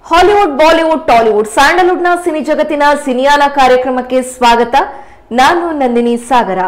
Hollywood, Bollywood, Tollywood, ಸ್ಯಾಂಡಲ್ವುಡ್ನ cine ಜಗತ್ತಿನ ಸಿನಿಯಾನ ಕಾರ್ಯಕ್ರಮಕ್ಕೆ ಸ್ವಾಗತ. ನಾನು ನಂದಿನಿ ಸಾಗರ.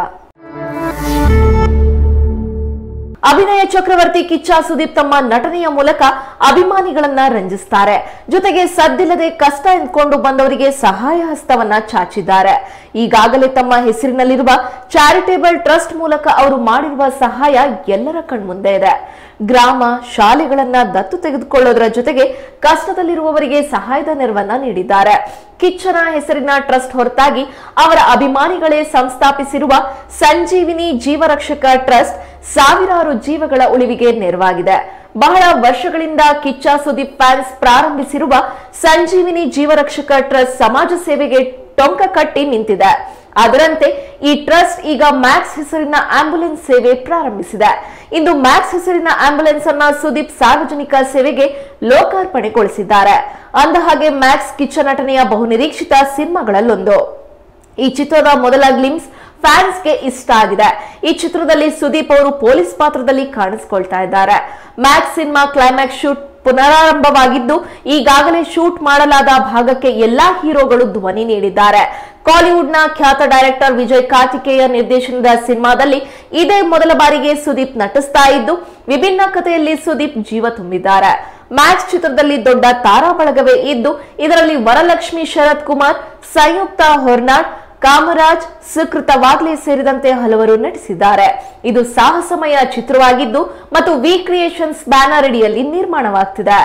ಅಭಿನಯ ಚಕ್ರವರ್ತಿ ಕಿಚ್ಚ ಸುದೀಪ್ ತಮ್ಮ ನಟನೆಯ ಮೂಲಕ ಅಭಿಮಾನಿಗಳನ್ನ ರಂಜಿಸುತ್ತಾರೆ. ಜೊತೆಗೆ ಸದ್ದಿಲ್ಲದೆ ಕಷ್ಟ ಎಂದುಕೊಂಡು ಬಂದವರಿಗೆ ಸಹಾಯ ಹಸ್ತವನ್ನ ಚಾಚಿದ್ದಾರೆ. ಈಗಾಗಲೇ ತಮ್ಮ ಹೆಸರಿನಲ್ಲಿರುವ ಚಾರಿಟೇಬಲ್ ಟ್ರಸ್ಟ್ ಮೂಲಕ ಅವರು ಮಾಡಿರುವ ಸಹಾಯ ಎಲ್ಲರ ಕಣ್ಮುಂದೆ ಇದೆ. ಗ್ರಾಮ, ಶಾಲೆಗಳನ್ನ ದತ್ತು ತೆಗೆದುಕೊಳ್ಳೋದರ ಜೊತೆಗೆ ಕಷ್ಟದಲ್ಲಿರುವವರಿಗೆ ಸಹಾಯದ ನೆರವನ್ನ ನೀಡಿದ್ದಾರೆ. ಕಿಚ್ಚನ ಹೆಸರಿನ ಟ್ರಸ್ಟ್ ಹೊರತಾಗಿ ಅವರ ಅಭಿಮಾನಿಗಳೇ ಸಂಸ್ಥಾಪಿಸಿರುವ ಸಂಜೀವಿನಿ ಜೀವರಕ್ಷಕ ಟ್ರಸ್ಟ್ ಸಾವಿರಾರು ಜೀವಗಳ ಉಳಿವಿಗೆ ನೆರವಾಗಿದೆ. ಬಹಳ ವರ್ಷಗಳಿಂದ ಕಿಚ್ಚ ಸುದೀಪ್ ಫ್ಯಾನ್ಸ್ ಪ್ರಾರಂಭಿಸಿರುವ ಸಂಜೀವಿನಿ ಜೀವರಕ್ಷಕ ಟ್ರಸ್ಟ್ ಸಮಾಜ ಸೇವೆಗೆ ಟೊಂಕ ಕಟ್ಟಿ ನಿಂತಿದೆ. ಅದರಂತೆ ಈ ಟ್ರಸ್ಟ್ ಈಗ ಮ್ಯಾಕ್ಸ್ ಹೆಸರಿನ ಆಂಬ್ಯುಲೆನ್ಸ್ ಸೇವೆ ಪ್ರಾರಂಭಿಸಿದೆ. ಇಂದು ಮ್ಯಾಕ್ಸ್ ಹೆಸರಿನ ಆಂಬ್ಯುಲೆನ್ಸ್ ಅನ್ನ ಸುದೀಪ್ ಸಾರ್ವಜನಿಕ ಸೇವೆಗೆ ಲೋಕಾರ್ಪಣೆಗೊಳಿಸಿದ್ದಾರೆ. ಅಂದಹಾಗೆ ಮ್ಯಾಕ್ಸ್ ಕಿಚ್ಚ ನಟನೆಯ ಬಹುನಿರೀಕ್ಷಿತ ಸಿನಿಮಾಗಳಲ್ಲೊಂದು. ಈ ಚಿತ್ರದ ಮೊದಲ ಗ್ಲಿಮ್ಸ್ ಫ್ಯಾನ್ಸ್ಗೆ ಇಷ್ಟ ಆಗಿದೆ. ಈ ಚಿತ್ರದಲ್ಲಿ ಸುದೀಪ್ ಅವರು ಪೊಲೀಸ್ ಪಾತ್ರದಲ್ಲಿ ಕಾಣಿಸಿಕೊಳ್ತಾ ಇದ್ದಾರೆ. ಮ್ಯಾಕ್ಸ್ ಸಿನಿಮಾ ಕ್ಲೈಮ್ಯಾಕ್ಸ್ ಶೂಟ್ ಪುನರಾರಂಭವಾಗಿದ್ದು ಈಗಾಗಲೇ ಶೂಟ್ ಮಾಡಲಾದ ಭಾಗಕ್ಕೆ ಎಲ್ಲಾ ಹೀರೋಗಳು ಧ್ವನಿ ನೀಡಿದ್ದಾರೆ. ಕಾಲಿವುಡ್ನ ಖ್ಯಾತ ಡೈರೆಕ್ಟರ್ ವಿಜಯ್ ಕಾರ್ತಿಕೇಯ ನಿರ್ದೇಶನದ ಸಿನಿಮಾದಲ್ಲಿ ಇದೇ ಮೊದಲ ಬಾರಿಗೆ ಸುದೀಪ್ ನಟಿಸ್ತಾ ಇದ್ದು ವಿಭಿನ್ನ ಕಥೆಯಲ್ಲಿ ಸುದೀಪ್ ಜೀವ ತುಂಬಿದ್ದಾರೆ. ಮ್ಯಾಕ್ಸ್ ಚಿತ್ರದಲ್ಲಿ ದೊಡ್ಡ ತಾರಾ ಬಳಗವೇ ಇದ್ದು ಇದರಲ್ಲಿ ವರಲಕ್ಷ್ಮಿ ಶರತ್ ಕುಮಾರ್, ಸಂಯುಕ್ತ ಹೊರ್ನಾಡ್, ಕಾಮರಾಜ್, ಸುಕೃತ ವಾಗ್ಲೆ ಸೇರಿದಂತೆ ಹಲವರು ನಟಿಸಿದ್ದಾರೆ. ಇದು ಸಾಹಸಮಯ ಚಿತ್ರವಾಗಿದ್ದು ಮತ್ತು ವಿ ಕ್ರಿಯೇಷನ್ಸ್ ಬ್ಯಾನರ್ ಅಡಿಯಲ್ಲಿ ನಿರ್ಮಾಣವಾಗ್ತಿದೆ.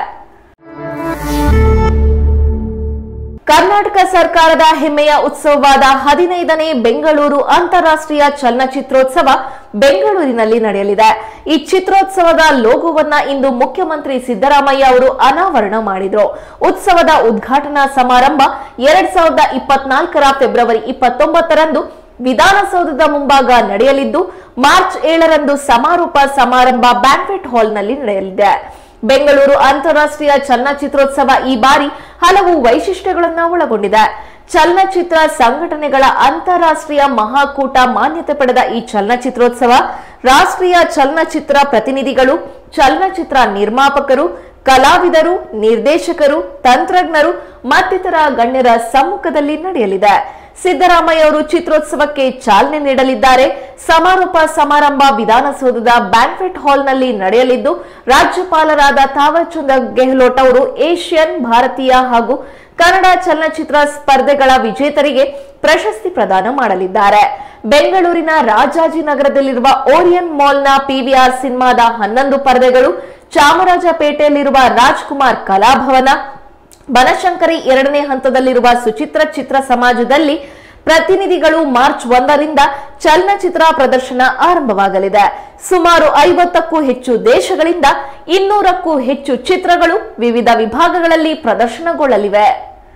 ಕರ್ನಾಟಕ ಸರ್ಕಾರದ ಹೆಮ್ಮೆಯ ಉತ್ಸವವಾದ 15ನೇ ಬೆಂಗಳೂರು ಅಂತಾರಾಷ್ಟ್ರೀಯ ಚಲನಚಿತ್ರೋತ್ಸವ ಬೆಂಗಳೂರಿನಲ್ಲಿ ನಡೆಯಲಿದೆ. ಈ ಚಿತ್ರೋತ್ಸವದ ಲೋಗೋವನ್ನ ಇಂದು ಮುಖ್ಯಮಂತ್ರಿ ಸಿದ್ದರಾಮಯ್ಯ ಅವರು ಅನಾವರಣ ಮಾಡಿದರು. ಉತ್ಸವದ ಉದ್ಘಾಟನಾ ಸಮಾರಂಭ 2024ರ ಫೆಬ್ರವರಿ 29ರಂದು ವಿಧಾನಸೌಧದ ಮುಂಭಾಗ ನಡೆಯಲಿದ್ದು ಮಾರ್ಚ್ 7ರಂದು ಸಮಾರೋಪ ಸಮಾರಂಭ ಬ್ಯಾಂಕ್ವೆಟ್ ಹಾಲ್ನಲ್ಲಿ ನಡೆಯಲಿದೆ. ಬೆಂಗಳೂರು ಅಂತಾರಾಷ್ಟ್ರೀಯ ಚಲನಚಿತ್ರೋತ್ಸವ ಈ ಬಾರಿ ಹಲವು ವೈಶಿಷ್ಟ್ಯಗಳನ್ನು ಒಳಗೊಂಡಿದೆ. ಚಲನಚಿತ್ರ ಸಂಘಟನೆಗಳ ಅಂತಾರಾಷ್ಟ್ರೀಯ ಮಹಾಕೂಟ ಮಾನ್ಯತೆ ಪಡೆದ ಈ ಚಲನಚಿತ್ರೋತ್ಸವ ರಾಷ್ಟ್ರೀಯ ಚಲನಚಿತ್ರ ಪ್ರತಿನಿಧಿಗಳು, ಚಲನಚಿತ್ರ ನಿರ್ಮಾಪಕರು, ಕಲಾವಿದರು, ನಿರ್ದೇಶಕರು, ತಂತ್ರಜ್ಞರು ಮತ್ತಿತರ ಗಣ್ಯರ ಸಮ್ಮುಖದಲ್ಲಿ ನಡೆಯಲಿದೆ. ಸಿದ್ದರಾಮಯ್ಯ ಅವರು ಚಿತ್ರೋತ್ಸವಕ್ಕೆ ಚಾಲನೆ ನೀಡಲಿದ್ದಾರೆ. ಸಮಾರೋಪ ಸಮಾರಂಭ ವಿಧಾನಸೌಧದ ಬ್ಯಾಂಕ್ವೆಟ್ ಹಾಲ್ನಲ್ಲಿ ನಡೆಯಲಿದ್ದು ರಾಜ್ಯಪಾಲರಾದ ಥಾವರ್ ಚಂದ್ ಗೆಹ್ಲೋಟ್ ಅವರು ಏಷ್ಯನ್, ಭಾರತೀಯ ಹಾಗೂ ಕನ್ನಡ ಚಲನಚಿತ್ರ ಸ್ಪರ್ಧೆಗಳ ವಿಜೇತರಿಗೆ ಪ್ರಶಸ್ತಿ ಪ್ರದಾನ ಮಾಡಲಿದ್ದಾರೆ. ಬೆಂಗಳೂರಿನ ರಾಜಾಜಿನಗರದಲ್ಲಿರುವ ಓರಿಯನ್ ಮಾಲ್ನ ಪಿವಿಆರ್ ಸಿನಿಮಾದ 11 ಪರದೆಗಳು, ಚಾಮರಾಜಪೇಟೆಯಲ್ಲಿರುವ ರಾಜ್ಕುಮಾರ್ ಕಲಾಭವನ, ಬನಶಂಕರಿ 2ನೇ ಹಂತದಲ್ಲಿರುವ ಸುಚಿತ್ರ ಚಿತ್ರ ಸಮಾಜದಲ್ಲಿ ಪ್ರತಿನಿಧಿಗಳು ಮಾರ್ಚ್ 1ರಿಂದ ಚಲನಚಿತ್ರ ಪ್ರದರ್ಶನ ಆರಂಭವಾಗಲಿದೆ. ಸುಮಾರು 50ಕ್ಕೂ ಹೆಚ್ಚು ದೇಶಗಳಿಂದ 200ಕ್ಕೂ ಹೆಚ್ಚು ಚಿತ್ರಗಳು ವಿವಿಧ ವಿಭಾಗಗಳಲ್ಲಿ ಪ್ರದರ್ಶನಗೊಳ್ಳಲಿವೆ.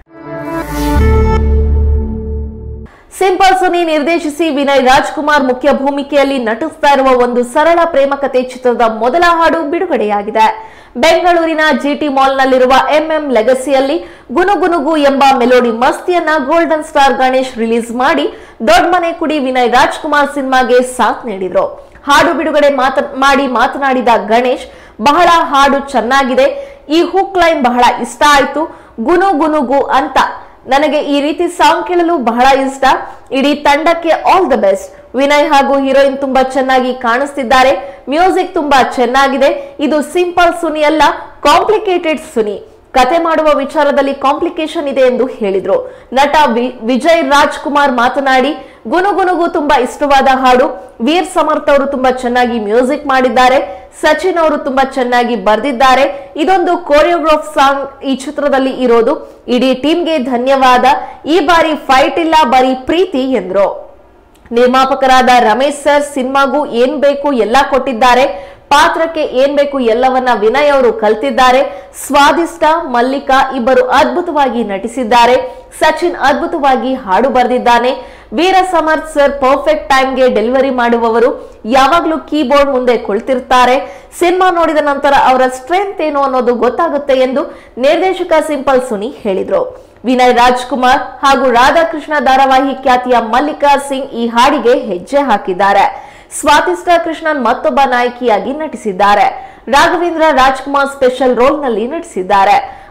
ಸಿಂಪಲ್ ಸುನಿ ನಿರ್ದೇಶಿಸಿ ವಿನಯ್ ರಾಜ್ಕುಮಾರ್ ಮುಖ್ಯ ಭೂಮಿಕೆಯಲ್ಲಿ ನಟಿಸ್ತಾ ಇರುವ ಒಂದು ಸರಳ ಪ್ರೇಮಕತೆ ಚಿತ್ರದ ಮೊದಲ ಹಾಡು ಬಿಡುಗಡೆಯಾಗಿದೆ. ಬೆಂಗಳೂರಿನ ಜಿಟಿ ಮಾಲ್ನಲ್ಲಿರುವ ಎಂಎಂ ಲೆಗಸಿಯಲ್ಲಿ ಗುನುಗುನುಗು ಎಂಬ ಮೆಲೋಡಿ ಮಸ್ತಿಯನ್ನ ಗೋಲ್ಡನ್ ಸ್ಟಾರ್ ಗಣೇಶ್ ರಿಲೀಸ್ ಮಾಡಿ ದೊಡ್ಡ ಮನೆ ಕುಡಿ ವಿನಯ್ ರಾಜ್ಕುಮಾರ್ ಸಿನಿಮಾಗೆ ಸಾಥ್ ನೀಡಿದ್ರು. ಹಾಡು ಬಿಡುಗಡೆ ಮಾತನಾಡಿದ ಗಣೇಶ್, ಬಹಳ ಹಾಡು ಚೆನ್ನಾಗಿದೆ, ಈ ಹುಕ್ ಲೈನ್ ಬಹಳ ಇಷ್ಟ ಆಯ್ತು, ಗುನುಗುನುಗು ಅಂತ. ನನಗೆ ಈ ರೀತಿ ಸಾಂಗ್ ಕೇಳಲು ಬಹಳ ಇಷ್ಟ. ಇಡೀ ತಂಡಕ್ಕೆ ಆಲ್ ದ ಬೆಸ್ಟ್. ವಿನಯ್ ಹಾಗೂ ಹೀರೋಯಿನ್ ತುಂಬಾ ಚೆನ್ನಾಗಿ ಕಾಣಿಸ್ತಿದ್ದಾರೆ. ಮ್ಯೂಸಿಕ್ ತುಂಬಾ ಚೆನ್ನಾಗಿದೆ. ಇದು ಸಿಂಪಲ್ ಸುನಿ ಅಲ್ಲ, ಕಾಂಪ್ಲಿಕೇಟೆಡ್ ಸುನಿ. ಕತೆ ಮಾಡುವ ವಿಚಾರದಲ್ಲಿ ಕಾಂಪ್ಲಿಕೇಶನ್ ಇದೆ ಎಂದು ಹೇಳಿದ್ರು. ನಟ ವಿಜಯ್ ರಾಜ್ಕುಮಾರ್ ಮಾತನಾಡಿ, ಗುನುಗುನುಗು ತುಂಬಾ ಇಷ್ಟವಾದ ಹಾಡು. ವೀರ್ ಸಮರ್ಥ್ ಅವರು ತುಂಬಾ ಚೆನ್ನಾಗಿ ಮ್ಯೂಸಿಕ್ ಮಾಡಿದ್ದಾರೆ. ಸಚಿನ್ ಅವರು ತುಂಬಾ ಚೆನ್ನಾಗಿ ಬರೆದಿದ್ದಾರೆ. ಇದೊಂದು ಕೋರಿಯೋಗ್ರಾಫ್ ಸಾಂಗ್ ಈ ಚಿತ್ರದಲ್ಲಿ ಇರೋದು. ಇಡೀ ಟೀಮ್ಗೆ ಧನ್ಯವಾದ. ಈ ಬಾರಿ ಫೈಟ್ ಇಲ್ಲ, ಬರೀ ಪ್ರೀತಿ ಎಂದ್ರು. ನಿರ್ಮಾಪಕರಾದ ರಮೇಶ್ ಸರ್ ಸಿನಿಮಾಗೂ ಏನ್ ಬೇಕು ಎಲ್ಲ ಕೊಟ್ಟಿದ್ದಾರೆ. ಪಾತ್ರಕ್ಕೆ ಏನ್ ಬೇಕು ಎಲ್ಲವನ್ನ ವಿನಯ್ ಅವರು ಕಲ್ತಿದ್ದಾರೆ. ಸ್ವಾದಿಷ್ಟ, ಮಲ್ಲಿಕಾ ಇಬ್ಬರು ಅದ್ಭುತವಾಗಿ ನಟಿಸಿದ್ದಾರೆ. ಸಚಿನ್ ಅದ್ಭುತವಾಗಿ ಹಾಡು ಬರೆದಿದ್ದಾನೆ. ವೀರ ಸಮರ್ಥ್ ಸರ್ ಪರ್ಫೆಕ್ಟ್ ಟೈಮ್ಗೆ ಡೆಲಿವರಿ ಮಾಡುವವರು. ಯಾವಾಗ್ಲೂ ಕೀಬೋರ್ಡ್ ಮುಂದೆ ಕುಳಿತಿರ್ತಾರೆ. ಸಿನಿಮಾ ನೋಡಿದ ನಂತರ ಅವರ ಸ್ಟ್ರೆಂತ್ ಏನು ಅನ್ನೋದು ಗೊತ್ತಾಗುತ್ತೆ ಎಂದು ನಿರ್ದೇಶಕ ಸಿಂಪಲ್ ಸುನಿ ಹೇಳಿದ್ರು. ವಿನಯ್ ರಾಜ್ಕುಮಾರ್ ಹಾಗೂ ರಾಧಾಕೃಷ್ಣ ಧಾರಾವಾಹಿ ಖ್ಯಾತಿಯ ಮಲ್ಲಿಕಾ ಸಿಂಗ್ ಈ ಹಾಡಿಗೆ ಹೆಜ್ಜೆ ಹಾಕಿದ್ದಾರೆ. ಸ್ವಾತಿಷ್ಠ ಕೃಷ್ಣನ್ ಮತ್ತೊಬ್ಬ ನಾಯಕಿಯಾಗಿ ನಟಿಸಿದ್ದಾರೆ. ರಾಘವೇಂದ್ರ ರಾಜ್ಕುಮಾರ್ ಸ್ಪೆಷಲ್ ರೋಲ್ ನಲ್ಲಿ ನಟಿಸಿದ್ದಾರೆ.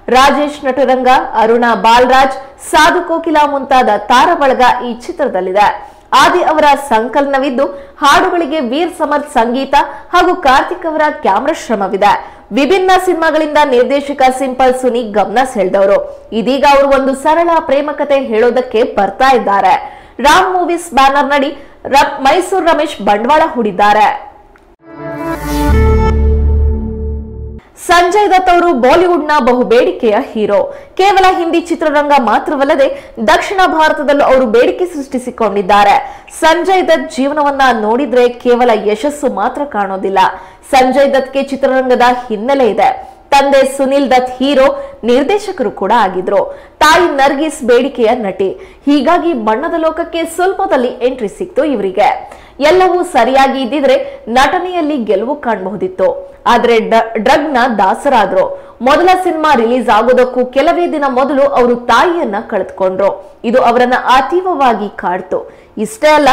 ರಾಜೇಶ್ ನಟರಂಗ, ಅರುಣಾ ಬಾಲರಾಜ್, ಸಾಧು ಕೋಕಿಲಾ ಮುಂತಾದ ತಾರಬಳಗ ಈ ಚಿತ್ರದಲ್ಲಿದೆ. ಆದಿ ಅವರ ಸಂಕಲನವಿದ್ದು ಹಾಡುಗಳಿಗೆ ವೀರ್ ಸಮರ್ಥ್ ಸಂಗೀತ ಹಾಗೂ ಕಾರ್ತಿಕ್ ಅವರ ಕ್ಯಾಮರಾ ಶ್ರಮವಿದೆ. ವಿಭಿನ್ನ ಸಿನಿಮಾಗಳಿಂದ ನಿರ್ದೇಶಕ ಸಿಂಪಲ್ ಸುನಿ ಗಮನ ಸೆಳೆದವರು. ಇದೀಗ ಅವರು ಒಂದು ಸರಳ ಪ್ರೇಮ ಕಥೆ ಹೇಳೋದಕ್ಕೆ ಬರ್ತಾ ಇದ್ದಾರೆ. ರಾಮ್ ಮೂವೀಸ್ ಬ್ಯಾನರ್ ನಡಿ ಮೈಸೂರು ರಮೇಶ್ ಬಂಡವಾಳ ಹೂಡಿದ್ದಾರೆ. ಸಂಜಯ್ ದತ್ ಅವರು ಬಾಲಿವುಡ್ನ ಬಹುಬೇಡಿಕೆಯ ಹೀರೋ. ಕೇವಲ ಹಿಂದಿ ಚಿತ್ರರಂಗ ಮಾತ್ರವಲ್ಲದೆ ದಕ್ಷಿಣ ಭಾರತದಲ್ಲೂ ಅವರು ಬೇಡಿಕೆ ಸೃಷ್ಟಿಸಿಕೊಂಡಿದ್ದಾರೆ. ಸಂಜಯ್ ದತ್ ಜೀವನವನ್ನ ನೋಡಿದ್ರೆ ಕೇವಲ ಯಶಸ್ಸು ಮಾತ್ರ ಕಾಣೋದಿಲ್ಲ. ಸಂಜಯ್ ದತ್ಗೆ ಚಿತ್ರರಂಗದ ಹಿನ್ನೆಲೆ ಇದೆ. ತಂದೆ ಸುನಿಲ್ ದತ್ ಹೀರೋ, ನಿರ್ದೇಶಕರು ಕೂಡ ಆಗಿದ್ರು. ತಾಯಿ ನರ್ಗಿಸ್ ಬೇಡಿಕೆಯ ನಟಿ. ಹೀಗಾಗಿ ಬಣ್ಣದ ಲೋಕಕ್ಕೆ ಸ್ವಲ್ಪದಲ್ಲಿ ಎಂಟ್ರಿ ಸಿಕ್ತು ಇವರಿಗೆ. ಎಲ್ಲವೂ ಸರಿಯಾಗಿ ಇದ್ದಿದ್ರೆ ನಟನೆಯಲ್ಲಿ ಗೆಲುವು ಕಾಣಬಹುದಿತ್ತು. ಆದ್ರೆ ಡ್ರಗ್ನ ದಾಸರಾದ್ರು. ಮೊದಲ ಸಿನಿಮಾ ರಿಲೀಸ್ ಆಗೋದಕ್ಕೂ ಕೆಲವೇ ದಿನ ಮೊದಲು ಅವರು ತಾಯಿಯನ್ನ ಕಳೆದುಕೊಂಡ್ರು. ಇದು ಅವರನ್ನ ಅತೀವವಾಗಿ ಕಾಡ್ತು. ಇಷ್ಟೇ ಅಲ್ಲ,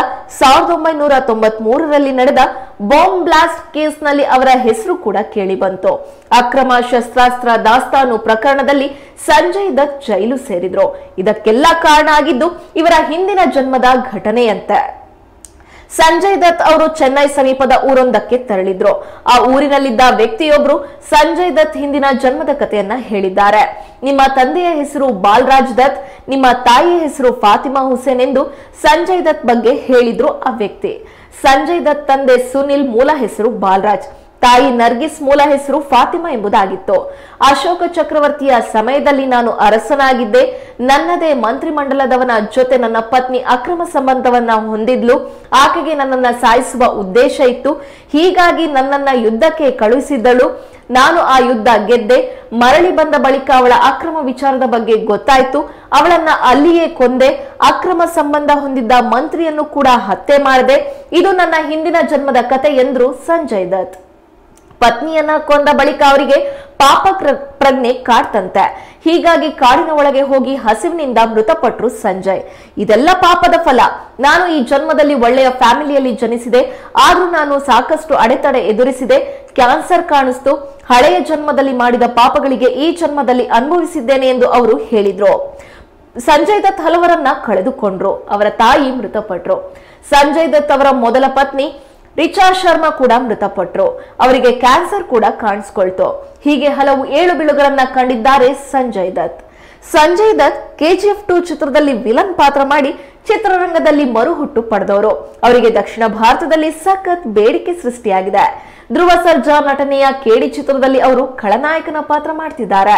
1993ರಲ್ಲಿ ನಡೆದ ಬಾಂಬ್ ಬ್ಲಾಸ್ಟ್ ಕೇಸ್ನಲ್ಲಿ ಅವರ ಹೆಸರು ಕೂಡ ಕೇಳಿ ಬಂತು. ಅಕ್ರಮ ಶಸ್ತ್ರಾಸ್ತ್ರ ದಾಸ್ತಾನು ಪ್ರಕರಣದಲ್ಲಿ ಸಂಜಯ್ ದತ್ ಜೈಲು ಸೇರಿದ್ರು. ಇದಕ್ಕೆಲ್ಲ ಕಾರಣ ಆಗಿದ್ದು ಇವರ ಹಿಂದಿನ ಜನ್ಮದ ಘಟನೆಯಂತೆ. ಸಂಜಯ್ ದತ್ ಅವರು ಚೆನ್ನೈ ಸಮೀಪದ ಊರೊಂದಕ್ಕೆ ತೆರಳಿದ್ರು. ಆ ಊರಿನಲ್ಲಿದ್ದ ವ್ಯಕ್ತಿಯೊಬ್ರು ಸಂಜಯ್ ದತ್ ಹಿಂದಿನ ಜನ್ಮದ ಕಥೆಯನ್ನ ಹೇಳಿದ್ದಾರೆ. ನಿಮ್ಮ ತಂದೆಯ ಹೆಸರು ಬಾಲರಾಜ್ ದತ್, ನಿಮ್ಮ ತಾಯಿಯ ಹೆಸರು ಫಾತಿಮಾ ಹುಸೇನ್ ಎಂದು ಸಂಜಯ್ ದತ್ ಬಗ್ಗೆ ಹೇಳಿದ್ರು ಆ ವ್ಯಕ್ತಿ. ಸಂಜಯ್ ದತ್ ತಂದೆ ಸುನಿಲ್ ಮೂಲ ಹೆಸರು ಬಾಲರಾಜ್, ತಾಯಿ ನರ್ಗಿಸ್ ಮೂಲ ಹೆಸರು ಫಾತಿಮಾ ಎಂಬುದಾಗಿತ್ತು. ಅಶೋಕ ಚಕ್ರವರ್ತಿಯ ಸಮಯದಲ್ಲಿ ನಾನು ಅರಸನಾಗಿದ್ದೆ. ನನ್ನದೇ ಮಂತ್ರಿಮಂಡಲದವನ ಜೊತೆ ನನ್ನ ಪತ್ನಿ ಅಕ್ರಮ ಸಂಬಂಧವನ್ನ ಹೊಂದಿದ್ಲು. ಆಕೆಗೆ ನನ್ನನ್ನ ಸಾಯಿಸುವ ಉದ್ದೇಶ ಇತ್ತು. ಹೀಗಾಗಿ ನನ್ನನ್ನ ಯುದ್ಧಕ್ಕೆ ಕಳುಹಿಸಿದ್ದಳು. ನಾನು ಆ ಯುದ್ಧ ಗೆದ್ದೆ. ಮರಳಿ ಬಂದ ಬಳಿಕ ಅವಳ ಅಕ್ರಮ ವಿಚಾರದ ಬಗ್ಗೆ ಗೊತ್ತಾಯ್ತು. ಅವಳನ್ನ ಅಲ್ಲಿಯೇ ಕೊಂದೆ. ಅಕ್ರಮ ಸಂಬಂಧ ಹೊಂದಿದ್ದ ಮಂತ್ರಿಯನ್ನು ಕೂಡ ಹತ್ಯೆ ಮಾಡಿದೆ. ಇದು ನನ್ನ ಹಿಂದಿನ ಜನ್ಮದ ಕತೆ ಎಂದ್ರು ಸಂಜಯ್ ದತ್. ಪತ್ನಿಯನ್ನ ಕೊಂದ ಬಳಿಕ ಅವರಿಗೆ ಪಾಪ ಪ್ರಜ್ಞೆ ಕಾಡ್ತಂತೆ. ಹೀಗಾಗಿ ಕಾಡಿನ ಒಳಗೆ ಹೋಗಿ ಹಸಿವಿನಿಂದ ಮೃತಪಟ್ರು ಸಂಜಯ್. ಇದೆಲ್ಲ ಪಾಪದ ಫಲ. ನಾನು ಈ ಜನ್ಮದಲ್ಲಿ ಒಳ್ಳೆಯ ಫ್ಯಾಮಿಲಿಯಲ್ಲಿ ಜನಿಸಿದೆ. ಆದ್ರೂ ನಾನು ಸಾಕಷ್ಟು ಅಡೆತಡೆ ಎದುರಿಸಿದೆ. ಕ್ಯಾನ್ಸರ್ ಕಾಣಿಸ್ತು. ಹಳೆಯ ಜನ್ಮದಲ್ಲಿ ಮಾಡಿದ ಪಾಪಗಳಿಗೆ ಈ ಜನ್ಮದಲ್ಲಿ ಅನುಭವಿಸಿದ್ದೇನೆ ಎಂದು ಅವರು ಹೇಳಿದ್ರು. ಸಂಜಯ್ ದತ್ ಹಲವರನ್ನ ಕಳೆದುಕೊಂಡ್ರು. ಅವರ ತಾಯಿ ಮೃತಪಟ್ರು. ಸಂಜಯ್ ದತ್ ಅವರ ಮೊದಲ ಪತ್ನಿ ರಿಚಾ ಶರ್ಮಾ ಕೂಡ ಮೃತಪಟ್ರು. ಅವರಿಗೆ ಕ್ಯಾನ್ಸರ್ ಕೂಡ ಕಾಣಿಸ್ಕೊಳ್ತು. ಹೀಗೆ ಹಲವು ಏಳು ಬೀಳುಗಳನ್ನ ಕಂಡಿದ್ದಾರೆ ಸಂಜಯ್ ದತ್. ಸಂಜಯ್ ದತ್ KGF 2 ಚಿತ್ರದಲ್ಲಿ ವಿಲನ್ ಪಾತ್ರ ಮಾಡಿ ಚಿತ್ರರಂಗದಲ್ಲಿ ಮರುಹುಟ್ಟು ಪಡೆದವರು. ಅವರಿಗೆ ದಕ್ಷಿಣ ಭಾರತದಲ್ಲಿ ಸಖತ್ ಬೇಡಿಕೆ ಸೃಷ್ಟಿಯಾಗಿದೆ. ಧ್ರುವ ಸರ್ಜಾ ನಟನೆಯ ಕೇಡಿ ಚಿತ್ರದಲ್ಲಿ ಅವರು ಖಳನಾಯಕನ ಪಾತ್ರ ಮಾಡ್ತಿದ್ದಾರೆ.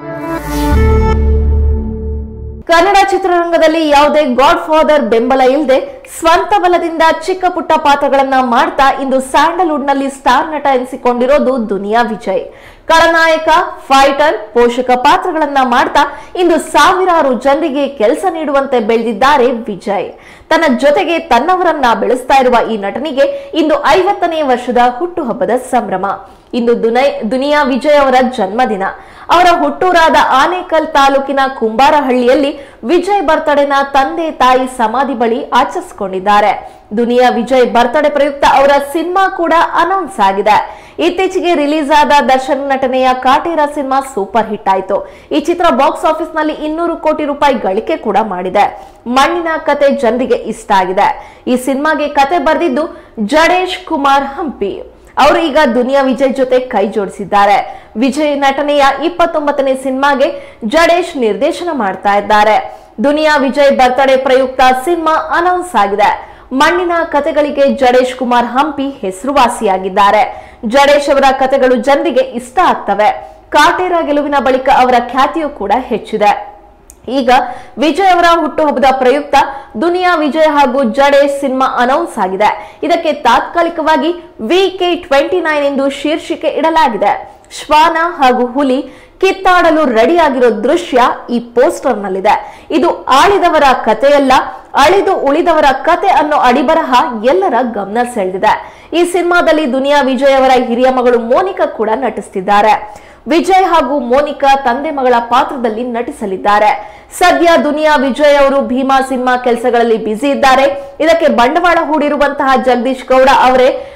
ಕನ್ನಡ ಚಿತ್ರರಂಗದಲ್ಲಿ ಯಾವುದೇ ಗಾಡ್ ಫಾದರ್ ಬೆಂಬಲ ಇಲ್ಲದೆ ಸ್ವಂತ ಬಲದಿಂದ ಚಿಕ್ಕ ಪುಟ್ಟ ಪಾತ್ರಗಳನ್ನ ಮಾಡ್ತಾ ಇಂದು ಸ್ಯಾಂಡಲ್ವುಡ್ ನಲ್ಲಿ ಸ್ಟಾರ್ ನಟ ಎನಿಸಿಕೊಂಡಿರೋದು ದುನಿಯಾ ವಿಜಯ್. ಖಳನಾಯಕ, ಫೈಟರ್, ಪೋಷಕ ಪಾತ್ರಗಳನ್ನ ಮಾಡ್ತಾ ಇಂದು ಸಾವಿರಾರು ಜನರಿಗೆ ಕೆಲಸ ನೀಡುವಂತೆ ಬೆಳೆದಿದ್ದಾರೆ ವಿಜಯ್. ತನ್ನ ಜೊತೆಗೆ ತನ್ನವರನ್ನ ಬೆಳೆಸ್ತಾ ಇರುವ ಈ ನಟನಿಗೆ ಇಂದು 50ನೇ ವರ್ಷದ ಹುಟ್ಟುಹಬ್ಬದ ಸಂಭ್ರಮ. ಇಂದು ದುನಿಯಾ ವಿಜಯ್ ಅವರ ಜನ್ಮದಿನ. ಅವರ ಹುಟ್ಟೂರಾದ ಆನೇಕಲ್ ತಾಲೂಕಿನ ಕುಂಬಾರಹಳ್ಳಿಯಲ್ಲಿ ವಿಜಯ್ ಬರ್ತಡೆನ ತಂದೆ ತಾಯಿ ಸಮಾಧಿ ಬಳಿ ಆಚರಿಸಿಕೊಂಡಿದ್ದಾರೆ. ದುನಿಯಾ ವಿಜಯ್ ಬರ್ತಡೆ ಪ್ರಯುಕ್ತ ಅವರ ಸಿನಿಮಾ ಕೂಡ ಅನೌನ್ಸ್ ಆಗಿದೆ. ಇತ್ತೀಚೆಗೆ ರಿಲೀಸ್ ಆದ ದರ್ಶನ್ ನಟನೆಯ ಕಾಟೇರ ಸಿನಿಮಾ ಸೂಪರ್ ಹಿಟ್ ಆಯಿತು. ಈ ಚಿತ್ರ ಬಾಕ್ಸ್ ಆಫೀಸ್ ನಲ್ಲಿ 200 ಕೋಟಿ ರೂಪಾಯಿ ಗಳಿಕೆ ಕೂಡ ಮಾಡಿದೆ. ಮಣ್ಣಿನ ಕತೆ ಜನರಿಗೆ ಇಷ್ಟ ಆಗಿದೆ. ಈ ಸಿನಿಮಾಗೆ ಕತೆ ಬರೆದಿದ್ದು ಜಡೇಶ್ ಕುಮಾರ್ ಹಂಪಿ. ಅವರು ಈಗ ದುನಿಯಾ ವಿಜಯ್ ಜೊತೆ ಕೈ ಜೋಡಿಸಿದ್ದಾರೆ. ವಿಜಯ್ ನಟನೆಯ 29ನೇ ಸಿನಿಮಾಗೆ ಜಡೇಶ್ ನಿರ್ದೇಶನ ಮಾಡ್ತಾ ಇದ್ದಾರೆ. ದುನಿಯಾ ವಿಜಯ್ ಬರ್ತಡೆ ಪ್ರಯುಕ್ತ ಸಿನಿಮಾ ಅನೌನ್ಸ್ ಆಗಿದೆ. ಮಣ್ಣಿನ ಕತೆಗಳಿಗೆ ಜಡೇಶ್ ಕುಮಾರ್ ಹಂಪಿ ಹೆಸರುವಾಸಿಯಾಗಿದ್ದಾರೆ. ಜಡೇಶ್ ಅವರ ಕತೆಗಳು ಜನರಿಗೆ ಇಷ್ಟ ಆಗ್ತವೆ. ಕಾಟೇರ ಗೆಲುವಿನ ಬಳಿಕ ಅವರ ಖ್ಯಾತಿಯೂ ಕೂಡ ಹೆಚ್ಚಿದೆ. ಈಗ ವಿಜಯ್ ಅವರ ಹುಟ್ಟುಹಬ್ಬದ ಪ್ರಯುಕ್ತ ದುನಿಯಾ ವಿಜಯ್ ಹಾಗೂ ಜಡೇಶ್ ಸಿನಿಮಾ ಅನೌನ್ಸ್ ಆಗಿದೆ. ಇದಕ್ಕೆ ತಾತ್ಕಾಲಿಕವಾಗಿ VK29 ಎಂದು ಶೀರ್ಷಿಕೆ ಇಡಲಾಗಿದೆ. ಶ್ವಾನ ಹಾಗೂ ಹುಲಿ ಕಿತ್ತಾಡಲು ರೆಡಿಯಾಗಿರೋ ದೃಶ್ಯ ಈ ಪೋಸ್ಟರ್ ನಲ್ಲಿದೆ. ಇದು ಆಳಿದವರ ಕಥೆಯಲ್ಲ, ಅಳಿದು ಉಳಿದವರ ಕತೆ ಅನ್ನೋ ಅಡಿಬರಹ ಎಲ್ಲರ ಗಮನ ಸೆಳೆದಿದೆ. ಈ ಸಿನಿಮಾದಲ್ಲಿ ದುನಿಯಾ ವಿಜಯ್ ಅವರ ಹಿರಿಯ ಮಗಳು ಮೋನಿಕಾ ಕೂಡ ನಟಿಸುತ್ತಿದ್ದಾರೆ. ವಿಜಯ್ ಹಾಗೂ ಮೋನಿಕಾ ತಂದೆ ಮಗಳ ಪಾತ್ರದಲ್ಲಿ ನಟಿಸಲಿದ್ದಾರೆ. ಸದ್ಯ ದುನಿಯಾ ವಿಜಯ್ ಅವರು ಭೀಮಾ ಸಿನಿಮಾ ಕೆಲಸಗಳಲ್ಲಿ ಬ್ಯುಸಿ ಇದ್ದಾರೆ. ಇದಕ್ಕೆ ಬಂಡವಾಳ ಹೂಡಿರುವಂತಹ ಜಗದೀಶ್ ಗೌಡ ಅವರೇ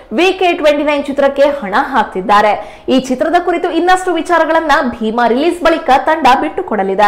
VK29 ಚಿತ್ರಕ್ಕೆ ಹಣ ಹಾಕ್ತಿದ್ದಾರೆ. ಈ ಚಿತ್ರದ ಕುರಿತು ಇನ್ನಷ್ಟು ವಿಚಾರಗಳನ್ನ ಭೀಮಾ ರಿಲೀಸ್ ಬಳಿಕ ತಂಡ ಬಿಟ್ಟುಕೊಡಲಿದೆ.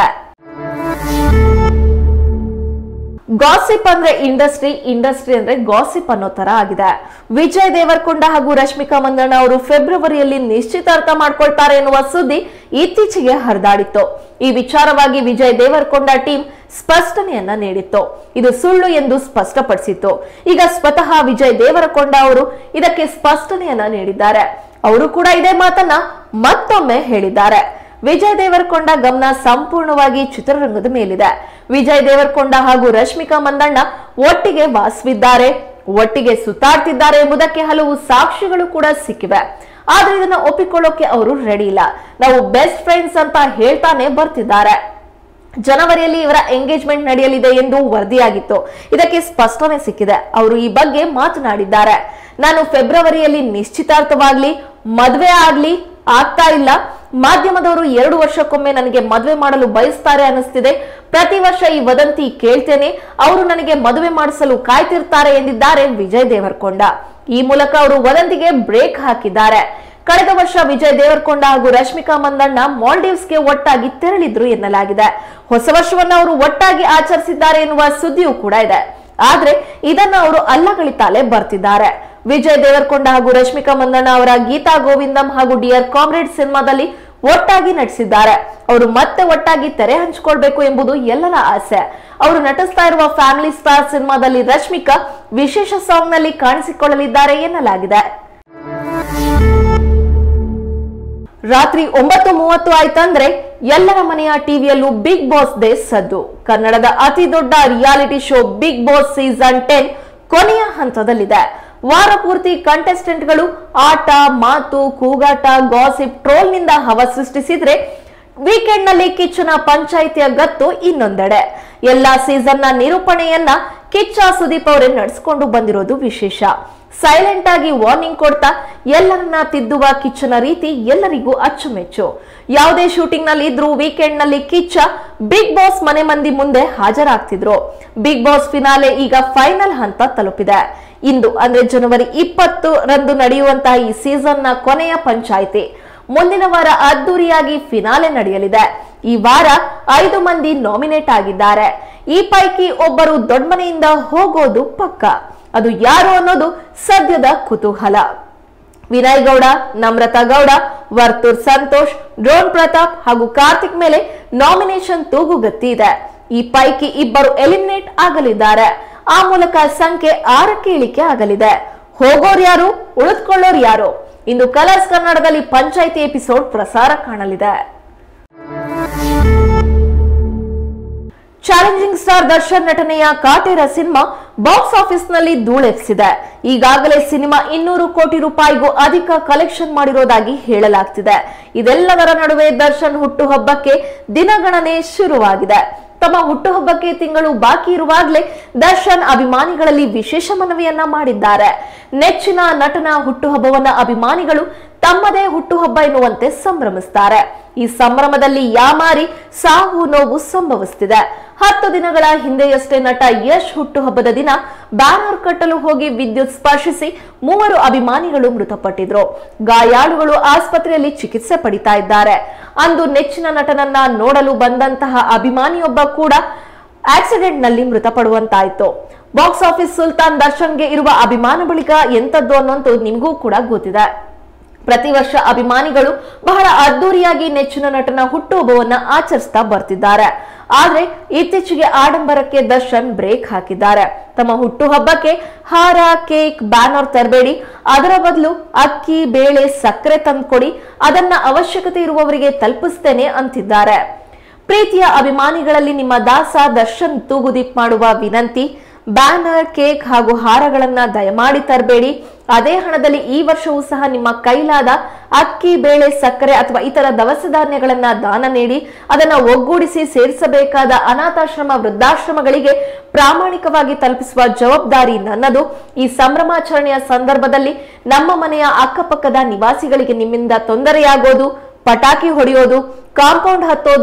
ಗಾಸಿಪ್ ಅಂದ್ರೆ ಇಂಡಸ್ಟ್ರಿ ಅಂದ್ರೆ ಗಾಸಿಪ್ ಅನ್ನೋ ತರ ಆಗಿದೆ. ವಿಜಯ್ ದೇವರಕೊಂಡ ಹಾಗೂ ರಶ್ಮಿಕಾ ಮಂದಣ್ಣ ಅವರು ಫೆಬ್ರವರಿಯಲ್ಲಿ ನಿಶ್ಚಿತಾರ್ಥ ಮಾಡ್ಕೊಳ್ತಾರೆ ಎನ್ನುವ ಸುದ್ದಿ ಇತ್ತೀಚೆಗೆ ಹರಿದಾಡಿತ್ತು. ಈ ವಿಚಾರವಾಗಿ ವಿಜಯ್ ದೇವರಕೊಂಡ ಟೀಮ್ ಸ್ಪಷ್ಟನೆಯನ್ನ ನೀಡಿತ್ತು. ಇದು ಸುಳ್ಳು ಎಂದು ಸ್ಪಷ್ಟಪಡಿಸಿತ್ತು. ಈಗ ಸ್ವತಃ ವಿಜಯ್ ದೇವರಕೊಂಡ ಅವರು ಇದಕ್ಕೆ ಸ್ಪಷ್ಟನೆಯನ್ನ ನೀಡಿದ್ದಾರೆ. ಅವರು ಕೂಡ ಇದೇ ಮಾತನ್ನ ಮತ್ತೊಮ್ಮೆ ಹೇಳಿದ್ದಾರೆ. ವಿಜಯ್ ದೇವರಕೊಂಡ ಗಮನ ಸಂಪೂರ್ಣವಾಗಿ ಚಿತ್ರರಂಗದ ಮೇಲಿದೆ. ವಿಜಯ್ ದೇವರಕೊಂಡ ಹಾಗೂ ರಶ್ಮಿಕಾ ಮಂದಣ್ಣ ಒಟ್ಟಿಗೆ ವಾಸವಿದ್ದಾರೆ, ಒಟ್ಟಿಗೆ ಸುತ್ತಾಡ್ತಿದ್ದಾರೆ ಎಂಬುದಕ್ಕೆ ಹಲವು ಸಾಕ್ಷಿಗಳು ಕೂಡ ಸಿಕ್ಕಿವೆ. ಆದ್ರೆ ಇದನ್ನ ಒಪ್ಪಿಕೊಳ್ಳೋಕೆ ಅವರು ರೆಡಿ ಇಲ್ಲ. ನಾವು ಬೆಸ್ಟ್ ಫ್ರೆಂಡ್ಸ್ ಅಂತ ಹೇಳ್ತಾನೆ ಬರ್ತಿದ್ದಾರೆ. ಜನವರಿಯಲ್ಲಿ ಇವರ ಎಂಗೇಜ್ಮೆಂಟ್ ನಡೆಯಲಿದೆ ಎಂದು ವರದಿಯಾಗಿತ್ತು. ಇದಕ್ಕೆ ಸ್ಪಷ್ಟನೆ ಸಿಕ್ಕಿದೆ. ಅವರು ಈ ಬಗ್ಗೆ ಮಾತನಾಡಿದ್ದಾರೆ. ನಾನು ಫೆಬ್ರವರಿಯಲ್ಲಿ ನಿಶ್ಚಿತಾರ್ಥವಾಗ್ಲಿ ಮದುವೆ ಆಗ್ತಾ ಇಲ್ಲ. ಮಾಧ್ಯಮದವರು 2 ವರ್ಷಕ್ಕೊಮ್ಮೆ ನನಗೆ ಮದುವೆ ಮಾಡಲು ಬಯಸ್ತಾರೆ ಅನಿಸ್ತಿದೆ. ಪ್ರತಿ ವರ್ಷ ಈ ವದಂತಿ ಕೇಳ್ತೇನೆ. ಅವರು ನನಗೆ ಮದುವೆ ಮಾಡಿಸಲು ಕಾಯ್ತಿರ್ತಾರೆ ಎಂದಿದ್ದಾರೆ ವಿಜಯ್ ದೇವರಕೊಂಡ. ಈ ಮೂಲಕ ಅವರು ವದಂತಿಗೆ ಬ್ರೇಕ್ ಹಾಕಿದ್ದಾರೆ. ಕಳೆದ ವರ್ಷ ವಿಜಯ್ ದೇವರಕೊಂಡ ಹಾಗೂ ರಶ್ಮಿಕಾ ಮಂದಣ್ಣ ಮಾಲ್ಡೀವ್ಸ್ಗೆ ಒಟ್ಟಾಗಿ ತೆರಳಿದ್ರು ಎನ್ನಲಾಗಿದೆ. ಹೊಸ ವರ್ಷವನ್ನ ಅವರು ಒಟ್ಟಾಗಿ ಆಚರಿಸಿದ್ದಾರೆ ಎನ್ನುವ ಸುದ್ದಿಯೂ ಕೂಡ ಇದೆ. ಆದ್ರೆ ಇದನ್ನ ಅವರು ಅಲ್ಲಗಳಿತಾಲೆ ಬರ್ತಿದ್ದಾರೆ. ವಿಜಯ್ ದೇವರಕೊಂಡ ಹಾಗೂ ರಶ್ಮಿಕಾ ಮಂದಣ್ಣ ಅವರ ಗೀತಾ ಗೋವಿಂದಂ ಹಾಗೂ ಡಿಯರ್ ಕಾಮ್ರೇಡ್ ಸಿನಿಮಾದಲ್ಲಿ ಒಟ್ಟಾಗಿ ನಟಿಸಿದ್ದಾರೆ. ಅವರು ಮತ್ತೆ ಒಟ್ಟಾಗಿ ತೆರೆ ಹಂಚಿಕೊಳ್ಬೇಕು ಎಂಬುದು ಎಲ್ಲರ ಆಸೆ. ಅವರು ನಟಿಸ್ತಾ ಇರುವ ಫ್ಯಾಮಿಲಿ ಸ್ಟಾರ್ ಸಿನಿಮಾದಲ್ಲಿ ರಶ್ಮಿಕಾ ವಿಶೇಷ ಸಾಂಗ್ ನಲ್ಲಿ ಕಾಣಿಸಿಕೊಳ್ಳಲಿದ್ದಾರೆ ಎನ್ನಲಾಗಿದೆ. ರಾತ್ರಿ 9:30 ಆಯ್ತಂದ್ರೆ ಎಲ್ಲರ ಮನೆಯ ಟಿವಿಯಲ್ಲೂ ಬಿಗ್ ಬಾಸ್ ದೇ ಸದ್ದು. ಕನ್ನಡದ ಅತಿ ದೊಡ್ಡ reality show Bigg Boss season 10 ಕೊನೆಯ ಹಂತದಲ್ಲಿದೆ. ವಾರ ಪೂರ್ತಿ ಕಂಟೆಸ್ಟೆಂಟ್ಗಳು ಆಟ, ಮಾತು, ಕೂಗಾಟ, ಗಾಸಿಪ್, ಟ್ರೋಲ್ ನಿಂದ ಹವ ಸೃಷ್ಟಿಸಿದ್ರೆ ವೀಕೆಂಡ್ ನಲ್ಲಿ ಕಿಚ್ಚನ ಪಂಚಾಯಿತಿಯ ಗತ್ತು ಇನ್ನೊಂದೆಡೆ. ಎಲ್ಲಾ ಸೀಸನ್ ನ ನಿರೂಪಣೆಯನ್ನ ಕಿಚ್ಚ ಸುದೀಪ್ ಅವರೇ ನಡೆಸಿಕೊಂಡು ಬಂದಿರೋದು ವಿಶೇಷ. ಸೈಲೆಂಟ್ ಆಗಿ ವಾರ್ನಿಂಗ್ ಕೊಡ್ತಾ ಎಲ್ಲರನ್ನ ತಿದ್ದುವ ಕಿಚ್ಚನ ರೀತಿ ಎಲ್ಲರಿಗೂ ಅಚ್ಚುಮೆಚ್ಚು. ಯಾವುದೇ ಶೂಟಿಂಗ್ ನಲ್ಲಿ ಇದ್ರೂ ವೀಕೆಂಡ್ ನಲ್ಲಿ ಕಿಚ್ಚ ಬಿಗ್ ಬಾಸ್ ಮನೆ ಮಂದಿ ಮುಂದೆ ಹಾಜರಾಗ್ತಿದ್ರು. ಬಿಗ್ ಬಾಸ್ ಫಿನಾಲೆ ಈಗ ಫೈನಲ್ ಹಂತ ತಲುಪಿದೆ. ಇಂದು ಅಂದ್ರೆ ಜನವರಿ 20 ರಂದು ನಡೆಯುವಂತಹ ಈ ಸೀಸನ್ ನ ಕೊನೆಯ ಪಂಚಾಯಿತಿ. ಮುಂದಿನ ವಾರ ಅದ್ದೂರಿಯಾಗಿ ಫಿನಾಲೆ ನಡೆಯಲಿದೆ. ಈ ವಾರ 5 ಮಂದಿ ನಾಮಿನೇಟ್ ಆಗಿದ್ದಾರೆ. ಈ ಪೈಕಿ ಒಬ್ಬರು ದೊಡ್ಡ ಮನೆಯಿಂದ ಹೋಗೋದು ಪಕ್ಕ. ಅದು ಯಾರು ಅನ್ನೋದು ಸದ್ಯದ ಕುತೂಹಲ. ವಿನಯ್ ಗೌಡ, ನಮ್ರತಾ ಗೌಡ, ವರ್ತೂರ್ ಸಂತೋಷ್, ಡ್ರೋನ್ ಪ್ರತಾಪ್ ಹಾಗೂ ಕಾರ್ತಿಕ್ ಮೇಲೆ ನಾಮಿನೇಷನ್ ತೂಗುಗತ್ತಿ ಇದೆ. ಈ ಪೈಕಿ ಇಬ್ಬರು ಎಲಿಮಿನೇಟ್ ಆಗಲಿದ್ದಾರೆ. ಆ ಮೂಲಕ ಸಂಖ್ಯೆ 6ಕ್ಕೆ ಇಳಿಕೆ ಆಗಲಿದೆ. ಹೋಗೋರು ಯಾರು, ಉಳಿದುಕೊಳ್ಳೋರು ಯಾರು? ಇಂದು ಕಲರ್ಸ್ ಕನ್ನಡದಲ್ಲಿ ಪಂಚಾಯಿತಿ ಎಪಿಸೋಡ್ ಪ್ರಸಾರ ಕಾಣಲಿದೆ. ಚಾಲೆಂಜಿಂಗ್ ಸ್ಟಾರ್ ದರ್ಶನ್ ನಟನೆಯ ಕಾಟೇರ ಸಿನಿಮಾ ಬಾಕ್ಸ್ ಆಫೀಸ್ ನಲ್ಲಿ ಧೂಳೆಪ್ಸಿದೆ. ಈಗಾಗಲೇ ಸಿನಿಮಾ 200 ಕೋಟಿ ರೂಪಾಯಿಗೂ ಅಧಿಕ ಕಲೆಕ್ಷನ್ ಮಾಡಿರೋದಾಗಿ ಹೇಳಲಾಗ್ತಿದೆ. ಇದೆಲ್ಲದರ ನಡುವೆ ದರ್ಶನ್ ಹುಟ್ಟುಹಬ್ಬಕ್ಕೆ ದಿನಗಣನೆ ಶುರುವಾಗಿದೆ. ತಮ್ಮ ಹುಟ್ಟುಹಬ್ಬಕ್ಕೆ ತಿಂಗಳು ಬಾಕಿ ಇರುವಾಗಲೇ ದರ್ಶನ್ ಅಭಿಮಾನಿಗಳಲ್ಲಿ ವಿಶೇಷ ಮನವಿಯನ್ನ ಮಾಡಿದ್ದಾರೆ. ನೆಚ್ಚಿನ ನಟನ ಹುಟ್ಟುಹಬ್ಬವನ್ನ ಅಭಿಮಾನಿಗಳು ತಮ್ಮದೇ ಹುಟ್ಟುಹಬ್ಬ ಎನ್ನುವಂತೆ ಸಂಭ್ರಮಿಸುತ್ತಾರೆ. ಈ ಸಂಭ್ರಮದಲ್ಲಿ ಯಾಮಾರಿ ಸಾವು ನೋವು ಸಂಭವಿಸುತ್ತಿದೆ. 10 ದಿನಗಳ ಹಿಂದೆಯಷ್ಟೇ ನಟ ಯಶ್ ಹುಟ್ಟುಹಬ್ಬದ ದಿನ ಬ್ಯಾನರ್ ಕಟ್ಟಲು ಹೋಗಿ ವಿದ್ಯುತ್ ಸ್ಪರ್ಶಿಸಿ 3 ಅಭಿಮಾನಿಗಳು ಮೃತಪಟ್ಟಿದ್ರು. ಗಾಯಾಳುಗಳು ಆಸ್ಪತ್ರೆಯಲ್ಲಿ ಚಿಕಿತ್ಸೆ ಪಡಿತಾ ಇದ್ದಾರೆ. ಅಂದು ನೆಚ್ಚಿನ ನಟನನ್ನ ನೋಡಲು ಬಂದಂತಹ ಅಭಿಮಾನಿಯೊಬ್ಬ ಕೂಡ ಆಕ್ಸಿಡೆಂಟ್ ನಲ್ಲಿ ಮೃತಪಡುವಂತಾಯ್ತು. ಬಾಕ್ಸ್ ಆಫೀಸ್ ಸುಲ್ತಾನ್ ದರ್ಶನ್ಗೆ ಇರುವ ಅಭಿಮಾನ ಬಳಿಕ ಎಂತದ್ದು ಅನ್ನೋದು ನಿಮಗೂ ಕೂಡ ಗೊತ್ತಿದೆ. ಪ್ರತಿ ವರ್ಷ ಅಭಿಮಾನಿಗಳು ಬಹಳ ಅದ್ದೂರಿಯಾಗಿ ನೆಚ್ಚಿನ ನಟನ ಹುಟ್ಟುಹಬ್ಬವನ್ನ ಆಚರಿಸ್ತಾ ಬರ್ತಿದ್ದಾರೆ. ಆದ್ರೆ ಇತ್ತೀಚೆಗೆ ಆಡಂಬರಕ್ಕೆ ದರ್ಶನ್ ಬ್ರೇಕ್ ಹಾಕಿದ್ದಾರೆ. ತಮ್ಮ ಹುಟ್ಟುಹಬ್ಬಕ್ಕೆ ಹಾರ, ಕೇಕ್, ಬ್ಯಾನರ್ ತರಬೇಡಿ, ಅದರ ಬದಲು ಅಕ್ಕಿ, ಬೇಳೆ, ಸಕ್ಕರೆ ತಂದ್ಕೊಡಿ, ಅದನ್ನ ಅವಶ್ಯಕತೆ ಇರುವವರಿಗೆ ತಲುಪಿಸ್ತೇನೆ ಅಂತಿದ್ದಾರೆ. ಪ್ರೀತಿಯ ಅಭಿಮಾನಿಗಳಲ್ಲಿ ನಿಮ್ಮ ದಾಸ ದರ್ಶನ್ ತೂಗುದೀಪ್ ಮಾಡುವ ವಿನಂತಿ, ಬ್ಯಾನರ್, ಕೇಕ್ ಹಾಗೂ ಹಾರಗಳನ್ನ ದಯಮಾಡಿ ತರಬೇಡಿ. ಅದೇ ಹಣದಲ್ಲಿ ಈ ವರ್ಷವೂ ಸಹ ನಿಮ್ಮ ಕೈಲಾದ ಅಕ್ಕಿ, ಬೇಳೆ, ಸಕ್ಕರೆ ಅಥವಾ ಇತರ ದವಸ ಧಾನ್ಯಗಳನ್ನ ದಾನ ನೀಡಿ ಅದನ್ನ ಒಗ್ಗೂಡಿಸಿ ಸೇರಿಸಬೇಕಾದ ಅನಾಥಾಶ್ರಮ, ವೃದ್ಧಾಶ್ರಮಗಳಿಗೆ ಪ್ರಾಮಾಣಿಕವಾಗಿ ತಲುಪಿಸುವ ಜವಾಬ್ದಾರಿ ನನ್ನದು. ಈ ಸಂಭ್ರಮಾಚರಣೆಯ ಸಂದರ್ಭದಲ್ಲಿ ನಮ್ಮ ಮನೆಯ ಅಕ್ಕಪಕ್ಕದ ನಿವಾಸಿಗಳಿಗೆ ನಿಮ್ಮಿಂದ ತೊಂದರೆಯಾಗೋದು, ಪಟಾಕಿ ಹೊಡೆಯೋದು, ಕಾಂಪೌಂಡ್ ಹತ್ತೋದು,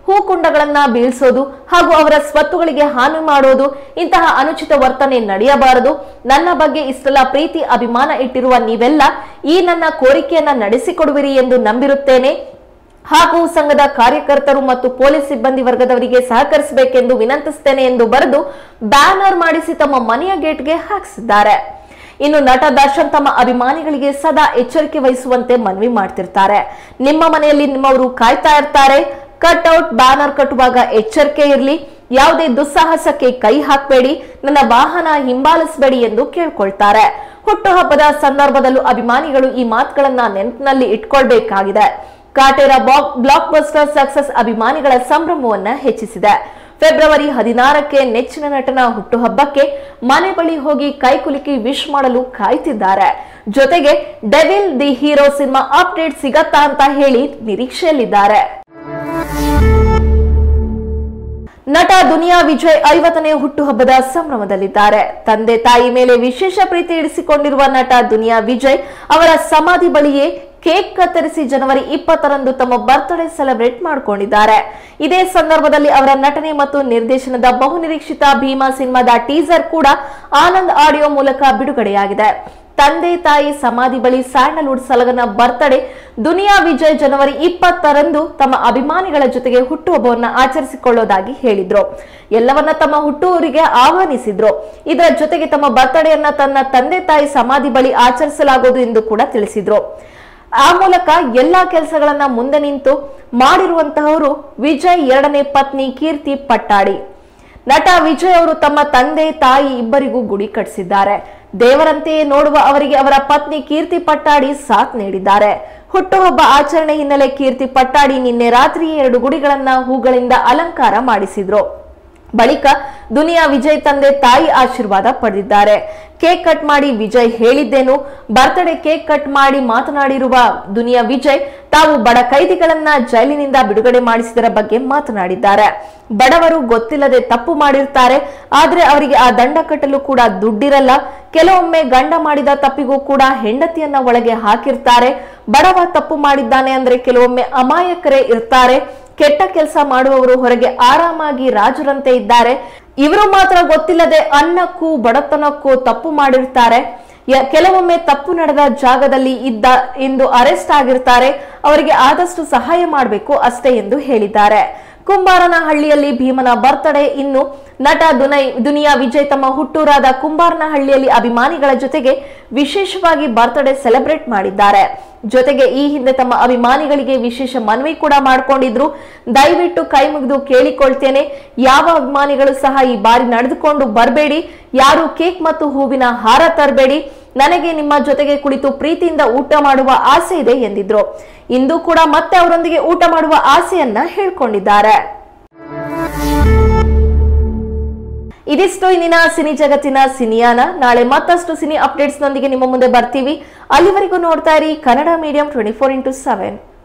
ಹೂಕುಂಡಗಳನ್ನ ಬೀಳ್ಸೋದು ಹಾಗೂ ಅವರ ಸ್ವತ್ತುಗಳಿಗೆ ಹಾನಿ ಮಾಡೋದು ಇಂತಹ ಅನುಚಿತ ವರ್ತನೆ ನಡೆಯಬಾರದು. ನನ್ನ ಬಗ್ಗೆ ಇಷ್ಟೆಲ್ಲ ಪ್ರೀತಿ ಅಭಿಮಾನ ಇಟ್ಟಿರುವ ನೀವೆಲ್ಲ ಈ ನನ್ನ ಕೋರಿಕೆಯನ್ನ ನಡೆಸಿಕೊಡುವಿರಿ ಎಂದು ನಂಬಿರುತ್ತೇನೆ ಹಾಗೂ ಸಂಘದ ಕಾರ್ಯಕರ್ತರು ಮತ್ತು ಪೊಲೀಸ್ ಸಿಬ್ಬಂದಿ ವರ್ಗದವರಿಗೆ ಸಹಕರಿಸಬೇಕೆಂದು ವಿನಂತಿಸುತ್ತೇನೆ ಎಂದು ಬರೆದು ಬ್ಯಾನರ್ ಮಾಡಿಸಿ ತಮ್ಮ ಮನೆಯ ಗೇಟ್ಗೆ ಹಾಕಿಸಿದ್ದಾರೆ. ಇನ್ನು ನಟ ದರ್ಶನ್ ತಮ್ಮ ಅಭಿಮಾನಿಗಳಿಗೆ ಸದಾ ಎಚ್ಚರಿಕೆ ವಹಿಸುವಂತೆ ಮನವಿ ಮಾಡ್ತಿರ್ತಾರೆ. ನಿಮ್ಮ ಮನೆಯಲ್ಲಿ ನಿಮ್ಮವರು ಕಾಯ್ತಾ ಇರ್ತಾರೆ. ಕಟ್ಔಟ್ ಬ್ಯಾನರ್ ಕಟ್ಟುವಾಗ ಎಚ್ಚರಿಕೆ ಇರಲಿ, ಯಾವುದೇ ದುಸ್ಸಾಹಸಕ್ಕೆ ಕೈ ಹಾಕಬೇಡಿ, ನನ್ನ ವಾಹನ ಹಿಂಬಾಲಿಸಬೇಡಿ ಎಂದು ಕೇಳ್ಕೊಳ್ತಾರೆ. ಹುಟ್ಟುಹಬ್ಬದ ಸಂದರ್ಭದಲ್ಲೂ ಅಭಿಮಾನಿಗಳು ಈ ಮಾತುಗಳನ್ನ ನೆನಪಿನಲ್ಲಿ ಇಟ್ಕೊಳ್ಬೇಕಾಗಿದೆ. ಕಾಟೇರ ಬ್ಲಾಕ್ ಬಸ್ಟರ್ ಸಕ್ಸಸ್ ಅಭಿಮಾನಿಗಳ ಸಂಭ್ರಮವನ್ನ ಹೆಚ್ಚಿಸಿದೆ. ಫೆಬ್ರವರಿ 16ಕ್ಕೆ ನೆಚ್ಚಿನ ನಟನ ಹುಟ್ಟುಹಬ್ಬಕ್ಕೆ ಮನೆ ಬಳಿ ಹೋಗಿ ಕೈಕುಲುಕಿ ವಿಶ್ ಮಾಡಲು ಕಾಯ್ತಿದ್ದಾರೆ. ಜೊತೆಗೆ Devil the hero cinema update ಸಿಗತ್ತಾ ಅಂತ ಹೇಳಿ ನಿರೀಕ್ಷೆಯಲ್ಲಿದ್ದಾರೆ. ನಟ ದುನಿಯಾ ವಿಜಯ್ 50ನೇ ಹುಟ್ಟುಹಬ್ಬದ ಸಂಭ್ರಮದಲ್ಲಿದ್ದಾರೆ. ತಂದೆ ತಾಯಿ ಮೇಲೆ ವಿಶೇಷ ಪ್ರೀತಿ ಇರಿಸಿಕೊಂಡಿರುವ ನಟ ದುನಿಯಾ ವಿಜಯ್ ಅವರ ಸಮಾಧಿ ಬಳಿಯೇ ಕೇಕ್ ಕತ್ತರಿಸಿ ಜನವರಿ 20ರಂದು ತಮ್ಮ ಬರ್ತ್ಡೇ ಸೆಲೆಬ್ರೇಟ್ ಮಾಡಿಕೊಂಡಿದ್ದಾರೆ. ಇದೇ ಸಂದರ್ಭದಲ್ಲಿ ಅವರ ನಟನೆ ಮತ್ತು ನಿರ್ದೇಶನದ ಬಹುನಿರೀಕ್ಷಿತ ಭೀಮಾ ಸಿನಿಮಾದ ಟೀಸರ್ ಕೂಡ ಆನಂದ್ ಆಡಿಯೋ ಮೂಲಕ ಬಿಡುಗಡೆಯಾಗಿದೆ. ತಂದೆ ತಾಯಿ ಸಮಾಧಿ ಬಳಿ ಸ್ಯಾಂಡಲ್ವುಡ್ ಸಲಗನ ಬರ್ತ್ಡೇ ದುನಿಯಾ ವಿಜಯ್ ಜನವರಿ 20ರಂದು ತಮ್ಮ ಅಭಿಮಾನಿಗಳ ಜೊತೆಗೆ ಹುಟ್ಟುಹಬ್ಬವನ್ನ ಆಚರಿಸಿಕೊಳ್ಳೋದಾಗಿ ಹೇಳಿದ್ರು. ಎಲ್ಲವನ್ನ ತಮ್ಮ ಹುಟ್ಟೂರಿಗೆ ಆಹ್ವಾನಿಸಿದ್ರು. ಇದರ ಜೊತೆಗೆ ತಮ್ಮ ಬರ್ತ್ಡೇಯನ್ನ ತನ್ನ ತಂದೆ ತಾಯಿ ಸಮಾಧಿ ಬಳಿ ಆಚರಿಸಲಾಗುವುದು ಎಂದು ಕೂಡ ತಿಳಿಸಿದ್ರು. ಆ ಮೂಲಕ ಎಲ್ಲಾ ಕೆಲಸಗಳನ್ನ ಮುಂದೆ ನಿಂತು ಮಾಡಿರುವಂತಹವರು ವಿಜಯ್ ಎರಡನೇ ಪತ್ನಿ ಕೀರ್ತಿ ಪಟ್ಟಾಡಿ. ನಟ ವಿಜಯ್ ಅವರು ತಮ್ಮ ತಂದೆ ತಾಯಿ ಇಬ್ಬರಿಗೂ ಗುಡಿ ಕಟ್ಟಿಸಿದ್ದಾರೆ. ದೇವರಂತೆಯೇ ನೋಡುವ ಅವರಿಗೆ ಅವರ ಪತ್ನಿ ಕೀರ್ತಿ ಪಟ್ಟಾಡಿ ಸಾಥ್ ನೀಡಿದ್ದಾರೆ. ಹುಟ್ಟುಹಬ್ಬ ಆಚರಣೆ ಹಿನ್ನೆಲೆ ಕೀರ್ತಿ ಪಟ್ಟಾಡಿ ನಿನ್ನೆ ರಾತ್ರಿ 2 ಗುಡಿಗಳನ್ನ ಹೂಗಳಿಂದ ಅಲಂಕಾರ ಮಾಡಿಸಿದ್ರು. ಬಳಿಕ ದುನಿಯಾ ವಿಜಯ್ ತಂದೆ ತಾಯಿ ಆಶೀರ್ವಾದ ಪಡೆದಿದ್ದಾರೆ. ಕೇಕ್ ಕಟ್ ಮಾಡಿ ವಿಜಯ್ ಹೇಳಿದ್ದೇನು? ಬರ್ತ್ಡೇ ಕೇಕ್ ಕಟ್ ಮಾಡಿ ಮಾತನಾಡಿರುವ ದುನಿಯಾ ವಿಜಯ್ ತಾವು ಬಡ ಕೈದಿಗಳನ್ನ ಜೈಲಿನಿಂದ ಬಿಡುಗಡೆ ಮಾಡಿಸಿದರ ಬಗ್ಗೆ ಮಾತನಾಡಿದ್ದಾರೆ. ಬಡವರು ಗೊತ್ತಿಲ್ಲದೆ ತಪ್ಪು ಮಾಡಿರ್ತಾರೆ, ಆದ್ರೆ ಅವರಿಗೆ ಆ ದಂಡ ಕಟ್ಟಲು ಕೂಡ ದುಡ್ಡಿರಲ್ಲ. ಕೆಲವೊಮ್ಮೆ ಗಂಡ ಮಾಡಿದ ತಪ್ಪಿಗೂ ಕೂಡ ಹೆಂಡತಿಯನ್ನ ಒಳಗೆ ಹಾಕಿರ್ತಾರೆ. ಬಡವ ತಪ್ಪು ಮಾಡಿದ್ದಾನೆ ಅಂದ್ರೆ ಕೆಲವೊಮ್ಮೆ ಅಮಾಯಕರೇ ಇರ್ತಾರೆ. ಕೆಟ್ಟ ಕೆಲಸ ಮಾಡುವವರು ಹೊರಗೆ ಆರಾಮಾಗಿ ರಾಜರಂತೆ ಇದ್ದಾರೆ. ಇವರು ಮಾತ್ರ ಗೊತ್ತಿಲ್ಲದೆ ಅನ್ನಕ್ಕೂ ಬಡತನಕ್ಕೂ ತಪ್ಪು ಮಾಡಿರ್ತಾರೆ. ಕೆಲವೊಮ್ಮೆ ತಪ್ಪು ನಡೆದ ಜಾಗದಲ್ಲಿ ಇದ್ದ ಎಂದು ಅರೆಸ್ಟ್ ಆಗಿರ್ತಾರೆ. ಅವರಿಗೆ ಆದಷ್ಟು ಸಹಾಯ ಮಾಡಬೇಕು ಅಷ್ಟೇ ಎಂದು ಹೇಳಿದ್ದಾರೆ. ಕುಂಬಾರನಹಳ್ಳಿಯಲ್ಲಿ ಭೀಮನ ಬರ್ತ್ಡೇ. ಇನ್ನು ನಟ ದುನಿಯಾ ವಿಜಯ್ ತಮ್ಮ ಹುಟ್ಟೂರಾದ ಕುಂಬಾರನಹಳ್ಳಿಯಲ್ಲಿ ಅಭಿಮಾನಿಗಳ ಜೊತೆಗೆ ವಿಶೇಷವಾಗಿ ಬರ್ತ್ಡೇ ಸೆಲೆಬ್ರೇಟ್ ಮಾಡಿದ್ದಾರೆ. ಜೊತೆಗೆ ಈ ಹಿಂದೆ ತಮ್ಮ ಅಭಿಮಾನಿಗಳಿಗೆ ವಿಶೇಷ ಮನವಿ ಕೂಡ ಮಾಡಿಕೊಂಡಿದ್ರು. ದಯವಿಟ್ಟು ಕೈ ಮುಗಿದು ಕೇಳಿಕೊಳ್ತೇನೆ, ಯಾವ ಅಭಿಮಾನಿಗಳು ಸಹ ಈ ಬಾರಿ ನಡೆದುಕೊಂಡು ಬರಬೇಡಿ, ಯಾರು ಕೇಕ್ ಮತ್ತು ಹೂವಿನ ಹಾರ ತರಬೇಡಿ. ನನಗೆ ನಿಮ್ಮ ಜೊತೆಗೆ ಕುಳಿತು ಪ್ರೀತಿಯಿಂದ ಊಟ ಮಾಡುವ ಆಸೆ ಇದೆ ಎಂದಿದ್ರು. ಇಂದು ಕೂಡ ಮತ್ತೆ ಅವರೊಂದಿಗೆ ಊಟ ಮಾಡುವ ಆಸೆಯನ್ನ ಹೇಳ್ಕೊಂಡಿದ್ದಾರೆ. ಇದಿಷ್ಟು ಇಂದಿನ ಸಿನಿ ಜಗತ್ತಿನ ಸಿನಿಯಾನ. ನಾಳೆ ಮತ್ತಷ್ಟು ಸಿನಿ ಅಪ್ಡೇಟ್ಸ್ ನೊಂದಿಗೆ ನಿಮ್ಮ ಮುಂದೆ ಬರ್ತೀವಿ. ಅಲ್ಲಿವರೆಗೂ ನೋಡ್ತಾ ಇರಿ ಕನ್ನಡ ಮೀಡಿಯಂ 24x7.